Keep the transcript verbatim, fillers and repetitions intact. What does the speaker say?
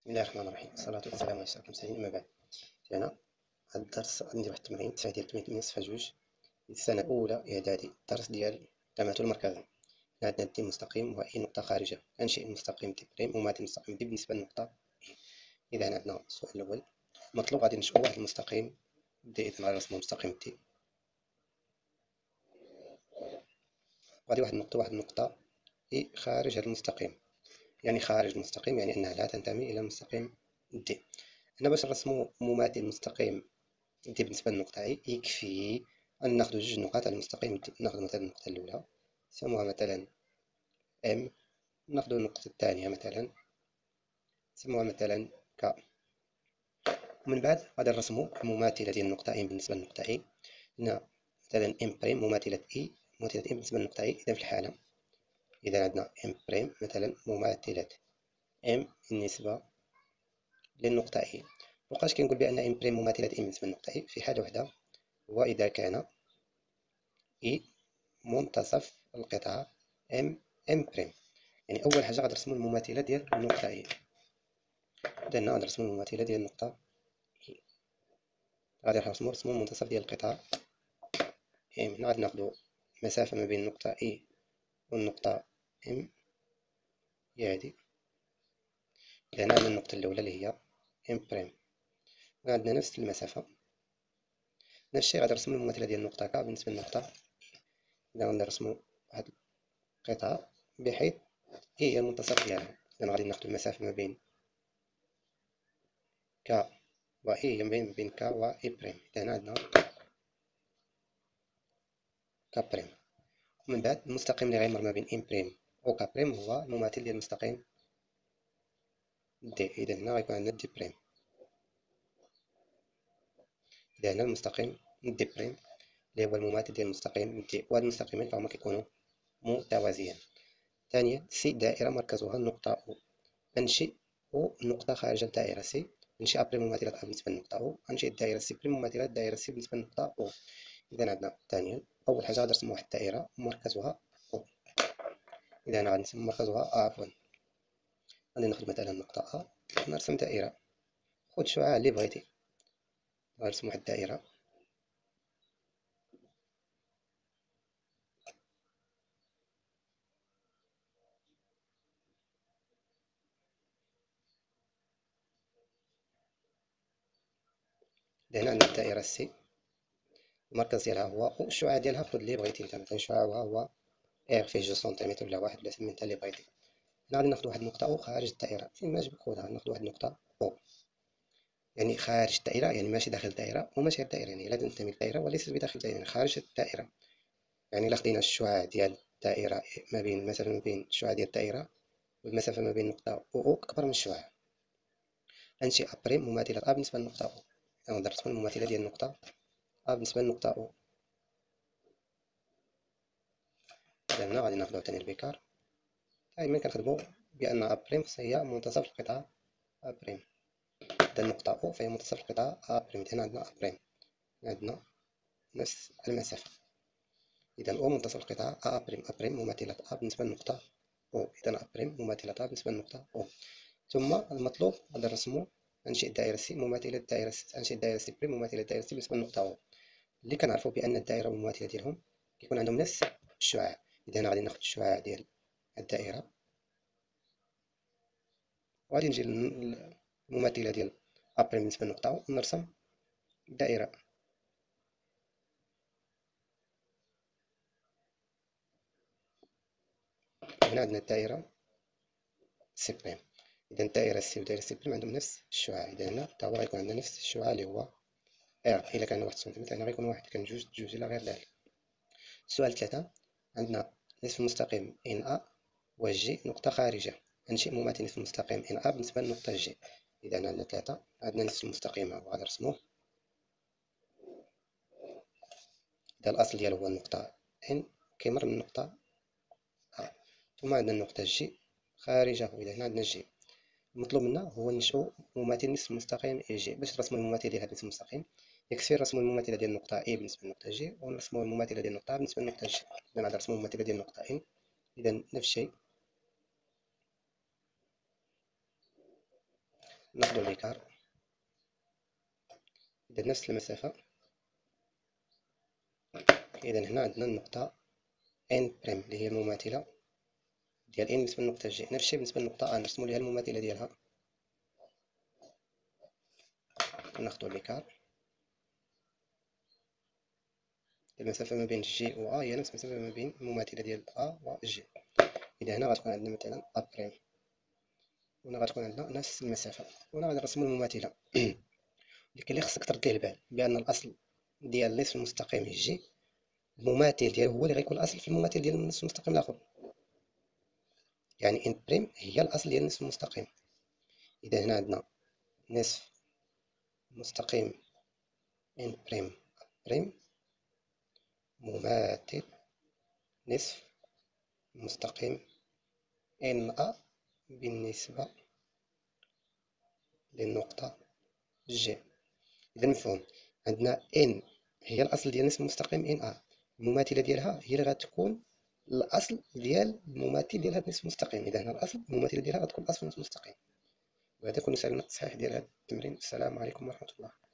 بسم الله الرحمن الرحيم، والصلاة والسلام على أشرف المرسلين. أما بعد، أنا هاد الدرس عندي واحد التمرين تسعة ديال ثمانية صفر جوج السنة الأولى إعدادي. الدرس ديال الجامعة المركزة. عندنا دي مستقيم وأي نقطة خارجة. أنشئ مستقيم دي بريم ومعطي المستقيم دي بالنسبة للنقطة إي. إذا عندنا السؤال الأول مطلوب غادي نشوف واحد المستقيم دي. إذا غادي نرسمو مستقيم دي، غادي واحد النقطة واحد النقطة إي خارج هاد المستقيم، يعني خارج المستقيم يعني أنها لا تنتمي إلى المستقيم دي. هنا باش نرسمو مماثل مستقيم دي بالنسبة للنقطة إي يكفي أن ناخد جوج نقاط على المستقيم دي. ناخد مثلا النقطة الأولى نسموها مثلا إم، ناخد النقطة الثانية مثلا نسموها مثلا ك. ومن بعد غادي نرسمو المماثلة ديال النقطة إم بالنسبة للنقطة إي. هنا مثلا إم بريم مماثلة إي مماثلة إم بالنسبة للنقطة إي. إذا في الحالة إذا عندنا إم بريم مثلا مماثلة إم بالنسبة للنقطة إي. مبقاش كنقول بأن إم بريم مماثلة إم بالنسبة للنقطة إي في حالة وحدة، هو إذا كان إي منتصف القطعة ام ام بريم. يعني اول حاجه غادي نرسمو المماثله ديال النقطه اي. اذا هنا غادي نرسمو المماثله ديال النقطه اي، غادي نرسمو رسمو المنتصف ديال القطعه ام. هنا غادي ناخدو المسافه ما بين النقطه اي والنقطه ام هي هادي. اذا هنا عندنا النقطه الاولى اللي هي ام بريم، عندنا نفس المسافه. نفس الشيء غادي نرسمو المماثله ديال النقطه ك بالنسبه للنقطه. اذا غادي نرسمو واحد القطعه بحيث اي هي المنتصف ديالها. اذا غادي ناخدو المسافه ما بين ك و إي ما بين ك و إي بريم. إذا هنا عندنا ك بريم. ومن بعد المستقيم اللي غيمر ما بين إم بريم و ك بريم هو المماثل ديال المستقيم دي. إذا هنا غيكون عندنا دي بريم. إذا هنا المستقيم دي بريم اللي هو المماثل ديال المستقيم دي، وهاد المستقيمين فهما كيكونوا متوازيين. ثانيا سي دائرة مركزها النقطة أو. أنشئ أو نقطة خارج الدائرة سي. أنشئ بريم مماثلة أ بالنسبة للنقطة أو. أنشئ الدائرة سي بريم مماثلة الدائرة سي بالنسبة للنقطة أو. إذا عندنا ثانيا أول حاجة غادي نرسمو واحد الدائرة مركزها أو. إذا أنا غادي نسمي مركزها أ عفوا. غادي ناخد مثلا النقطة أ نرسم دائرة. خد شعاع اللي بغيتي. غنرسم واحد الدائرة هنا عندنا الدائرة سي. المركز ديالها هو أو، الشعاع ديالها خد اللي بغيتي انت، مثلا شعاعها هو إغ فيه جوج سنتيمتر ولا واحد ولا سمي انت اللي بغيتي. هنا غادي ناخد واحد النقطة أو خارج الدائرة، فين ما عجبك خدها. ناخد واحد النقطة أو يعني خارج الدائرة، يعني ماشي داخل الدائرة وماشي غير الدائرة، يعني لا تنتمي للدائرة وليست بداخل الدائرة، يعني خارج الدائرة. يعني إلا خدينا الشعاع ديال الدائرة ما بين المسافة ما بين الشعاع ديال الدائرة والمسافة ما بين النقطة أو أو أكبر من الشعاع. أنشئ أ بريم مماثلة أ بالنسبة للنقطة أو. أنا نرسم المماثلة ديال النقطة أ بالنسبة للنقطة أو. إذا هنا غادي ناخدو عاوتاني البيكار. دايما كنخدمو بأن أ بريم هي منتصف القطعة أ بريم. إذا النقطة أو فهي منتصف القطعة أ بريم. هنا عندنا أ بريم، عندنا نفس المسافة. إذا أو منتصف القطعة أ بريم. أ بريم مماثلة أ بالنسبة للنقطة أو. إذا أ بريم مماثلة أ بالنسبة للنقطة أو. ثم المطلوب غادي نرسمو أنشئ دائرة سي مماثلة للدائرة سي. أنشئ دائرة سي بريم مماثلة للدائرة سي بالنسبة للنقطة أو. اللي كنعرفو بأن الدائرة والمماثلة ديالهم كيكون عندهم نفس الشعاع. إذا هنا غادي ناخد الشعاع ديال الدائرة وغادي نجي للمماثلة ديال أ بريم بالنسبة للنقطة أو ونرسم الدائرة. هنا عندنا الدائرة سي بريم. إذا الدائرة سي والدائرة سي بريم عندهم نفس الشعاع. إذا هنا تا هو غيكون عندنا نفس الشعاع اللي هو إغ. إلا كان واحد سنتيمتر هنا غيكون واحد، كان جوج جوج إلا غير ذلك. السؤال ثلاثة عندنا نصف المستقيم إن أ وجي نقطة خارجة. أنشئ مماثل نصف المستقيم إن أ بالنسبة للنقطة جي. إذا عندنا ثلاثة، عندنا نصف المستقيم هو غادي نرسموه. إذا الأصل ديالو هو النقطة إن كيمر من النقطة أ. ثم عندنا النقطة جي خارجه. إذا هنا عندنا جي. المطلوب منا هو نشأو مماثل نصف المستقيم إي جي. باش نرسمو المماثلة ديال هاد نصف المستقيم يكفي نرسمو المماثلة ديال النقطة إي بالنسبة للنقطة جي ونرسمو المماثلة ديال النقطة بالنسبة للنقطة جي. إذا غادي نرسمو المماثلة ديال النقطة إن. إذا نفس الشيء ناخدو ليكار، إذا نفس المسافة. إذا هنا عندنا النقطة ان بريم اللي هي المماثلة ديال ان بالنسبة للنقطة جي. نفس الشيء بالنسبة للنقطة ا، نرسمو ليها المماثلة ديالها، ناخدو ليكار. المسافة ما بين جي و ا هي نفس المسافة ما بين المماثلة ديال ا و جي. إذا هنا غتكون عندنا مثلا ا بريم، وهنا غتكون عندنا نفس المسافة، وهنا غادي نرسمو المماثلة. لكن اللي خصك ترد ليه البال بأن الأصل ديال النصف المستقيم جي، المماثل ديالو هو اللي غيكون الأصل في المماثل ديال النصف المستقيم الآخر. يعني ان بريم هي الأصل ديال النصف المستقيم. إذا هنا عندنا نصف مستقيم ان بريم بريم مماثل نصف مستقيم ان ا بالنسبة للنقطة جي. إذا مفهوم، عندنا ان هي الأصل ديال النصف المستقيم ان ا، المماثلة ديالها هي اللي غتكون الأصل ديال المماثل ديال هاد النصف المستقيم. إذا هنا الأصل المماثلة ديالها غتكون الأصل النصف المستقيم. وهذا كل سهل التصحيح ديال هاد التمرين. السلام عليكم ورحمة الله.